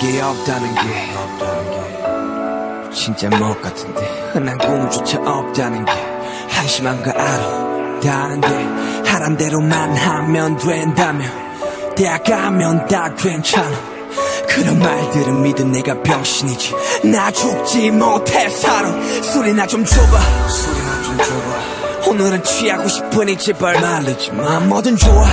게 없다는 게 진짜 못 같은데 흔한 꿈조차 없다는 게 한심한 거 알아 다는데 하란 대로만 하면 된다며 대학 가면 다 괜찮아 그런 말들은 믿은 내가 병신이지 나 죽지 못해 살아 술이나 좀 줘봐 오늘은 취하고 싶으니 제발 말리지마 뭐든 좋아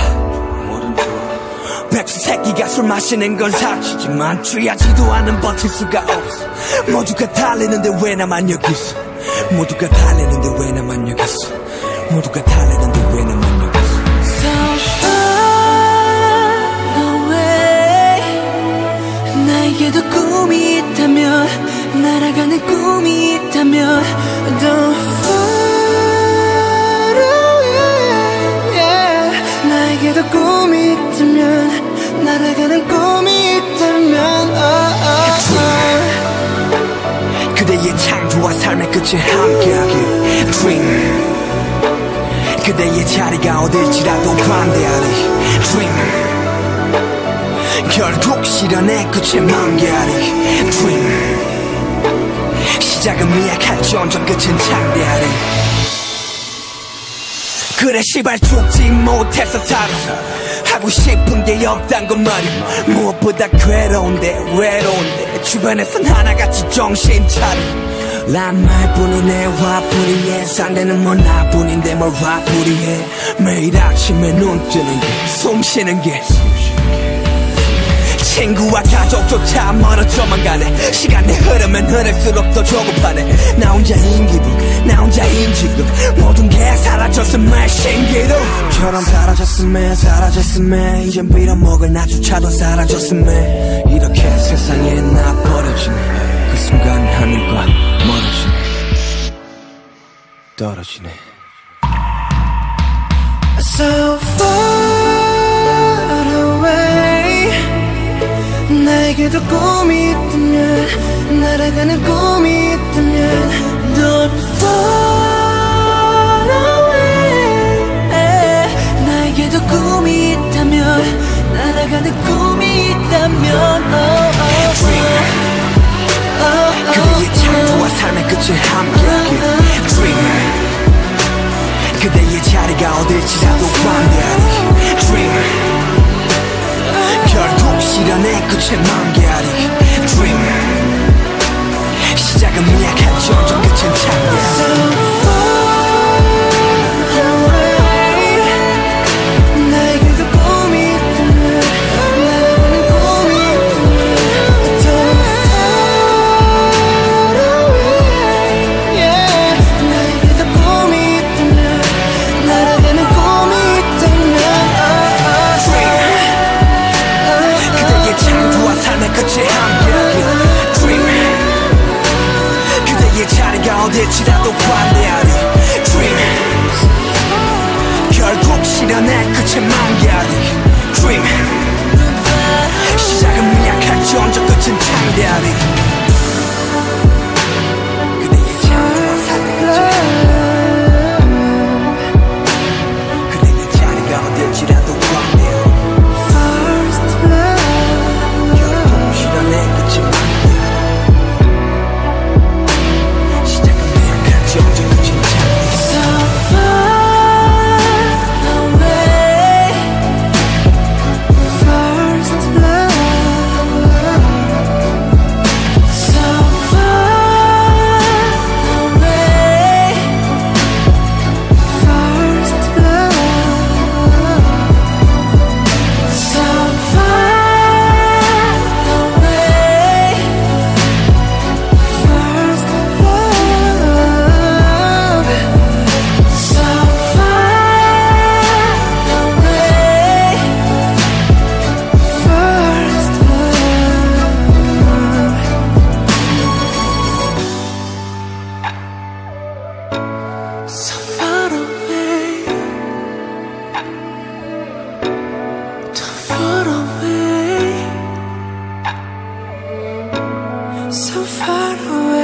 백수 새끼가 술 마시는 건 사치지만 취하지도 않은 버틸 수가 없어 모두가 달리는데 왜 나만 여기 있어 모두가 달리는데 왜 나만 여기 있어 모두가 달리는데 왜 나만 여기 있어 So far away 나에게도 꿈이 있다면 날아가는 꿈이 있다면 Don't far away yeah. 나에게도 꿈이 있다면 날아가는 꿈이 있다면 그대의 창조와 삶의 끝에 함께하길 Dream 그대의 자리가 어딜지라도 관대하리 Dream 결국 실현의 끝에 만개하리 Dream 시작은 미약할지언정 끝은 창대하리 그래 시발 죽지 못해서 살아 하고 싶은 게 없단 건 말이야 무엇보다 외로운데 주변에선 하나같이 정신 차려 난 말뿐이네 화풀이해 상대는 뭐 나뿐인데 뭘 화풀이해 매일 아침에 눈 뜨는 게 숨 쉬는 게 친구와 가족조차 멀어져만 가네 시간이 흐르면 흐를수록 더 조급하네 나 혼자인 기분 나 혼자인 지금 모든 게 사라졌음에 신기루처럼 사라졌음에 이젠 빌어먹을 나조차도 사라졌음에 이렇게 세상에 나 버려지네 그 순간 하늘과 멀어지네 떨어지네 So far away 나에게도 꿈이 있다면 날아가는 꿈이 있다면 Don't far away 나에게도 꿈이 있다면 날아가는 꿈이 있다면 Dream 그대의 창조와 삶의 끝에 함께하길 Dream 그대의 자리가 어딜지라도 관대하리 Dream 결국 실현의 끝에 만개하리 Dream 시작은 미약할지언정 끝은 창대하리 끝에 함께하길 Dream 그대의 자리가 어딜지라도 관대하리 Dream 결국 실현의 끝에 만개하리 Dream 시작은 미약할지언정 끝은 창대하리 그대의 창조와 삶의 끝에 그대의 자리가 어딜지라도 관대하리 So far away